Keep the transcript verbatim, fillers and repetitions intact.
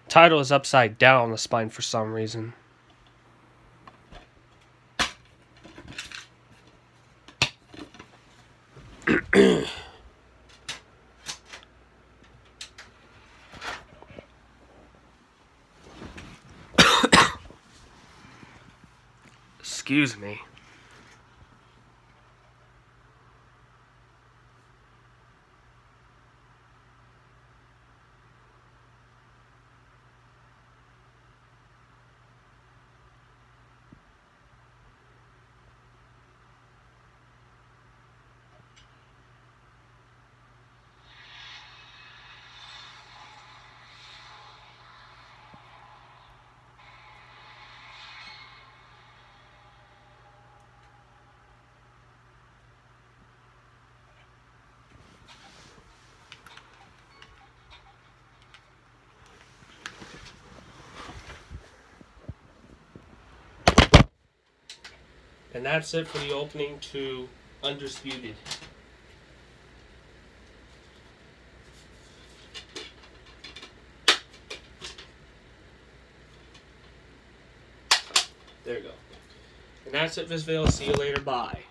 Title is upside down on the spine for some reason. Excuse me. And that's it for the opening to Undisputed. There you go. And that's it for this video. See you later. Bye.